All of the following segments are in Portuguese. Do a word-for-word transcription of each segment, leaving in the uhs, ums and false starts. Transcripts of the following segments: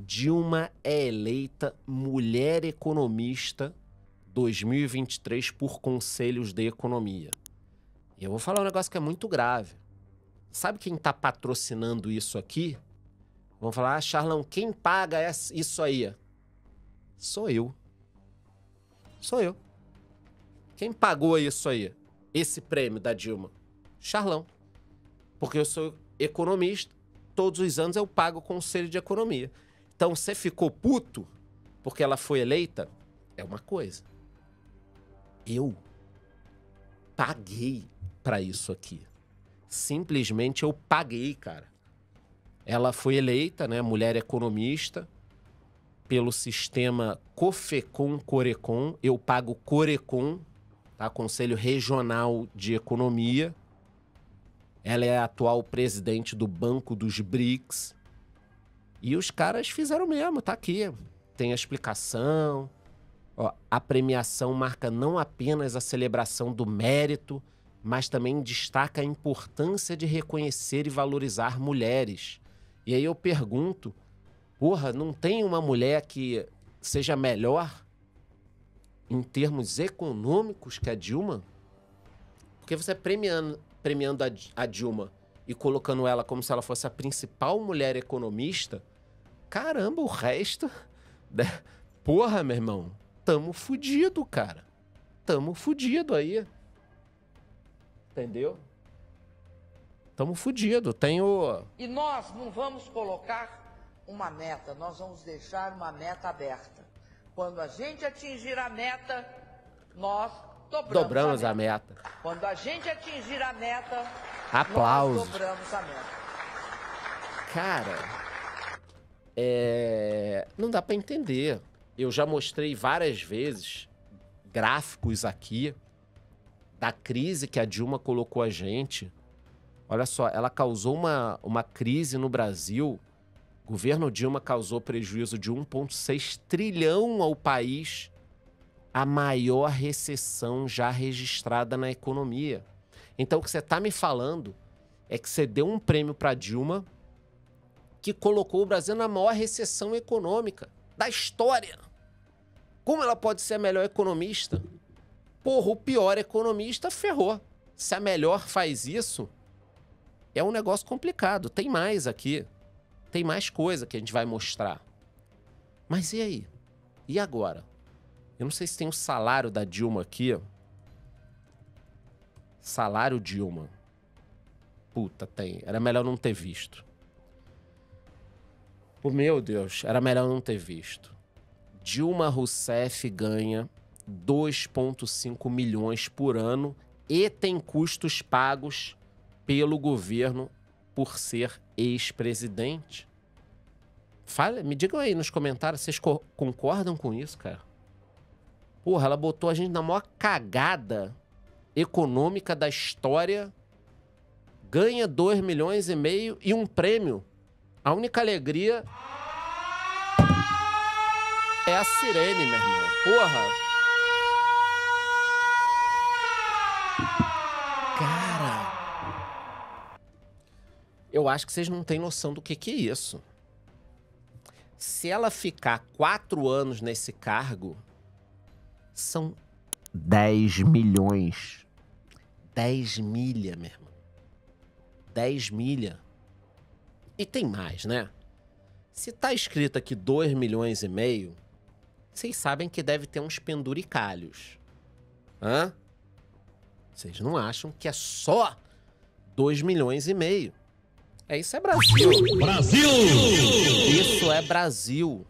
Dilma é eleita mulher economista dois mil e vinte e três por Conselhos de Economia. E eu vou falar um negócio que é muito grave. Sabe quem tá patrocinando isso aqui? Vão falar, ah, Charlão, quem paga isso aí? Sou eu. Sou eu. Quem pagou isso aí? Esse prêmio da Dilma? Charlão. Porque eu sou economista, todos os anos eu pago o Conselho de Economia. Então, você ficou puto porque ela foi eleita? É uma coisa. Eu paguei pra isso aqui. Simplesmente eu paguei, cara. Ela foi eleita, né, mulher economista, pelo sistema COFECOM-CORECOM. Eu pago CORECOM, tá? Conselho Regional de Economia. Ela é a atual presidente do Banco dos B R I C S. E os caras fizeram mesmo, tá aqui. Tem a explicação. Ó, a premiação marca não apenas a celebração do mérito, mas também destaca a importância de reconhecer e valorizar mulheres. E aí eu pergunto, porra, não tem uma mulher que seja melhor em termos econômicos que a Dilma? Porque você premiando, premiando a, a Dilma e colocando ela como se ela fosse a principal mulher economista, caramba, o resto... Né? Porra, meu irmão, tamo fudido, cara. Tamo fudido aí. Entendeu? Tamo fudido. Tenho... E nós não vamos colocar uma meta, nós vamos deixar uma meta aberta. Quando a gente atingir a meta, nós dobramos, dobramos a, a, meta. a meta. Quando a gente atingir a meta, aplausos. Nós dobramos a meta. Cara, é... não dá pra entender. Eu já mostrei várias vezes gráficos aqui da crise que a Dilma colocou a gente. Olha só, ela causou uma, uma crise no Brasil. O governo Dilma causou prejuízo de um vírgula seis trilhão ao país, a maior recessão já registrada na economia. Então, o que você está me falando é que você deu um prêmio para Dilma que colocou o Brasil na maior recessão econômica da história. Como ela pode ser a melhor economista? Porra, o pior economista ferrou. Se a melhor faz isso, é um negócio complicado. Tem mais aqui. Tem mais coisa que a gente vai mostrar. Mas e aí? E agora? Eu não sei se tem o salário da Dilma aqui, ó. Salário Dilma. Puta, tem. Era melhor não ter visto. Oh, meu Deus, era melhor não ter visto. Dilma Rousseff ganha dois vírgula cinco milhões por ano e tem custos pagos pelo governo por ser ex-presidente. Fala, me digam aí nos comentários, vocês co concordam com isso, cara? Porra, ela botou a gente na maior cagada econômica da história, ganha dois milhões e meio e um prêmio. A única alegria é a sirene, meu irmão. Porra. Cara, eu acho que vocês não têm noção do que que é isso. Se ela ficar quatro anos nesse cargo, são dez milhões. dez milha, meu irmão. dez milha. E tem mais, né? Se tá escrito aqui dois milhões e meio, vocês sabem que deve ter uns penduricalhos. Hã? Vocês não acham que é só dois milhões e meio? É, isso é Brasil. Brasil! Isso é Brasil.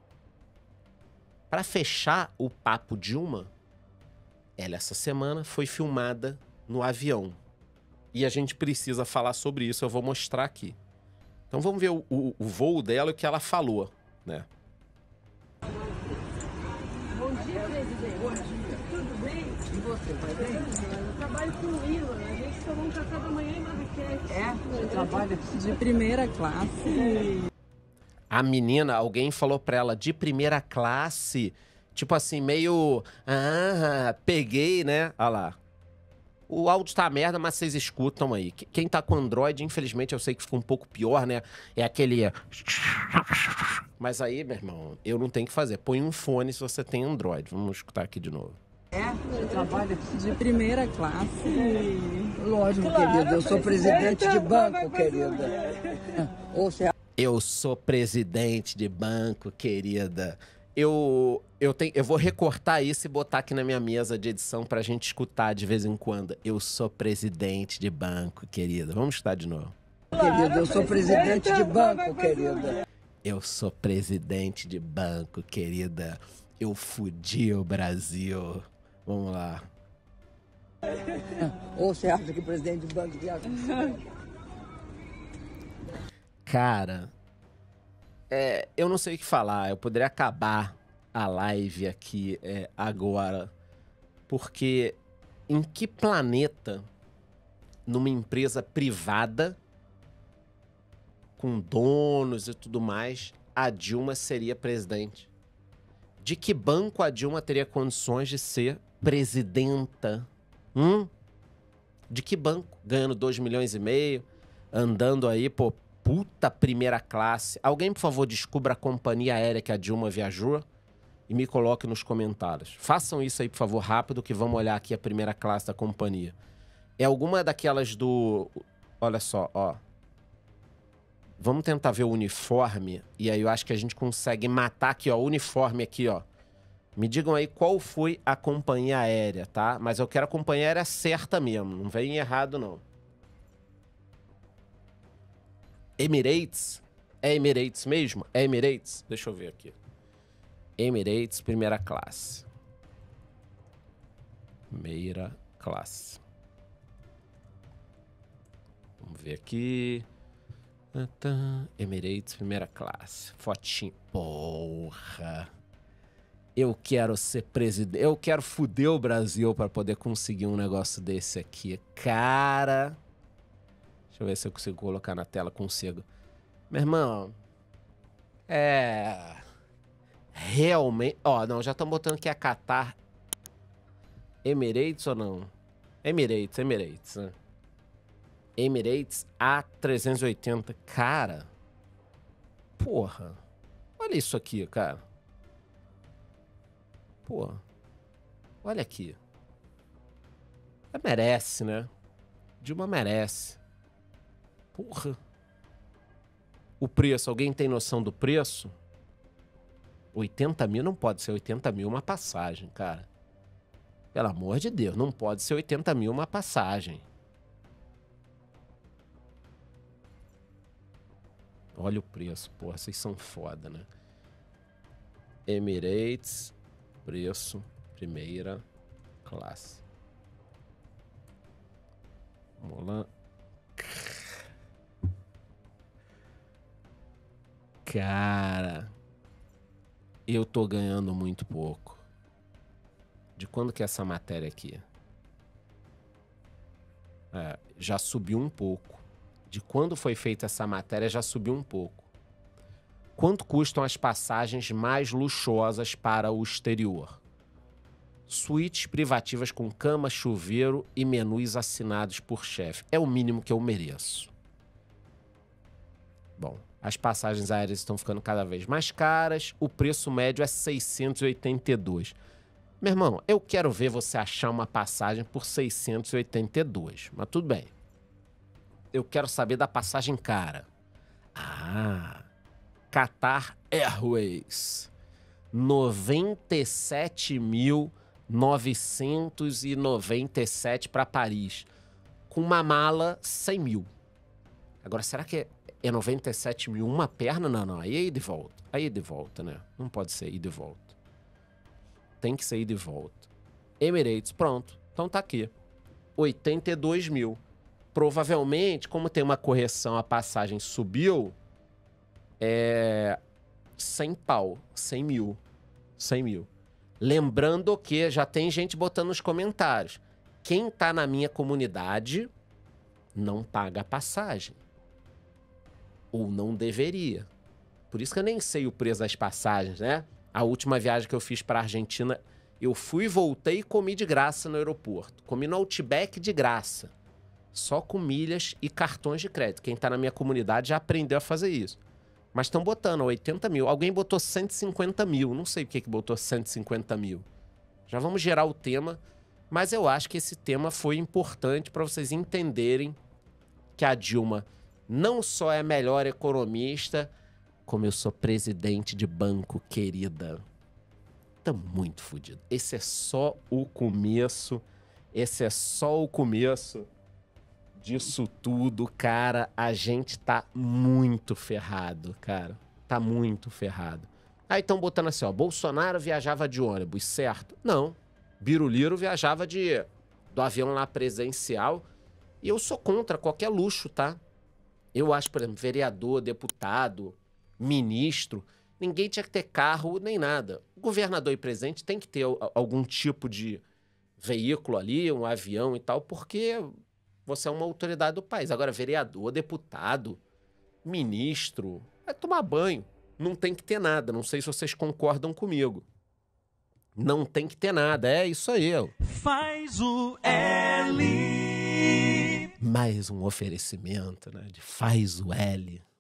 Para fechar o papo Dilma, ela essa semana foi filmada no avião. E a gente precisa falar sobre isso, eu vou mostrar aqui. Então vamos ver o, o, o voo dela e o que ela falou, né? Bom dia, presidente. Bom dia. Tudo bem? E você, vai bem? Eu trabalho com o Ilan. A gente tomou um café da manhã em Marrakech. É? Você trabalha de primeira classe. A menina, alguém falou pra ela, de primeira classe. Tipo assim, meio... Ah, peguei, né? Olha lá. o áudio tá merda, mas vocês escutam aí. Quem tá com Android, infelizmente, eu sei que fica um pouco pior, né? É aquele... Mas aí, meu irmão, eu não tenho que fazer. Põe um fone se você tem Android. Vamos escutar aqui de novo. É, você trabalha de primeira classe. Lógico, Claro, querida, eu sou presidente de presidente, banco, vai fazer querida. Ou você Eu sou presidente de banco, querida. Eu, eu, tenho, eu vou recortar isso e botar aqui na minha mesa de edição pra gente escutar de vez em quando. Eu sou presidente de banco, querida. Vamos escutar de novo. querida, eu sou presidente de banco, querida. Eu sou presidente de banco, querida. Eu fudi o Brasil. Vamos lá. Ou você acha que o presidente de banco viaja? Cara, é, eu não sei o que falar. Eu poderia acabar a live aqui é, agora. Porque em que planeta, numa empresa privada, com donos e tudo mais, a Dilma seria presidente? De que banco a Dilma teria condições de ser presidenta? Hum? De que banco? Ganhando dois milhões e meio, andando aí, pô, puta primeira classe. Alguém, por favor, descubra a companhia aérea que a Dilma viajou e me coloque nos comentários. Façam isso aí, por favor, rápido, que vamos olhar aqui a primeira classe da companhia. É alguma daquelas do... Olha só, ó. Vamos tentar ver o uniforme, e aí eu acho que a gente consegue matar aqui, ó, o uniforme aqui, ó. Me digam aí qual foi a companhia aérea, tá? Mas eu quero a companhia aérea certa mesmo, não vem errado, não. Emirates? É Emirates mesmo? É Emirates? Deixa eu ver aqui. Emirates, primeira classe. Primeira classe. Vamos ver aqui... Emirates, primeira classe. Fotinho. Porra. Eu quero ser presidente. Eu quero fuder o Brasil pra poder conseguir um negócio desse aqui. Cara. Deixa eu ver se eu consigo colocar na tela. Consigo. Meu irmão. É. Realmente. Ó, não, já estão botando que é Qatar. Emirates ou não? Emirates, Emirates, né? Emirates A trezentos e oitenta. Cara. Porra. Olha isso aqui, cara. Porra. Olha aqui. Merece, né? Dilma merece. Porra. O preço, alguém tem noção do preço? oitenta mil não pode ser oitenta mil uma passagem, cara. Pelo amor de Deus, não pode ser oitenta mil uma passagem. Olha o preço, porra, vocês são foda, né? Emirates, preço, primeira classe. Vamos lá. Cara, eu tô ganhando muito pouco. De quando que é essa matéria aqui? É, já subiu um pouco. De quando foi feita essa matéria, já subiu um pouco. Quanto custam as passagens mais luxuosas para o exterior? Suítes privativas com cama, chuveiro e menus assinados por chefe. É o mínimo que eu mereço. Bom, as passagens aéreas estão ficando cada vez mais caras. O preço médio é seiscentos e oitenta e dois. Meu irmão, eu quero ver você achar uma passagem por seiscentos e oitenta e dois. Mas tudo bem. Eu quero saber da passagem cara. Ah, Qatar Airways. noventa e sete mil novecentos e noventa e sete para Paris. Com uma mala, cem mil. Agora, será que é, é noventa e sete mil uma perna? Não, não. Aí é ir de volta. Aí é de volta, né? Não pode ser ir de volta. Tem que ser ir de volta. Emirates, pronto. Então tá aqui. oitenta e dois mil. Provavelmente, como tem uma correção, a passagem subiu, é cem pau, cem mil, cem mil. Lembrando que já tem gente botando nos comentários, quem tá na minha comunidade não paga a passagem. Ou não deveria. Por isso que eu nem sei o preço das passagens, né? A última viagem que eu fiz para a Argentina, Eu fui, voltei e comi de graça no aeroporto. Comi no Outback de graça. Só com milhas e cartões de crédito. Quem tá na minha comunidade já aprendeu a fazer isso. Mas estão botando oitenta mil. Alguém botou cento e cinquenta mil. Não sei por que que botou cento e cinquenta mil. Já vamos gerar o tema. Mas eu acho que esse tema foi importante para vocês entenderem que a Dilma não só é a melhor economista, como eu sou presidente de banco, querida. Tá muito fodido. Esse é só o começo. Esse é só o começo disso tudo, cara. A gente tá muito ferrado, cara. Tá muito ferrado. Aí estão botando assim, ó. Bolsonaro viajava de ônibus, certo? Não. Biruliro viajava de, do avião lá presencial. E eu sou contra qualquer luxo, tá? Eu acho, por exemplo, vereador, deputado, ministro... Ninguém tinha que ter carro nem nada. O governador e presidente tem que ter algum tipo de veículo ali, um avião e tal, porque você é uma autoridade do país. Agora, vereador, deputado, ministro, vai tomar banho. Não tem que ter nada. Não sei se vocês concordam comigo. Não tem que ter nada. É isso aí. Faz o L. Mais um oferecimento, né? De Faz o L.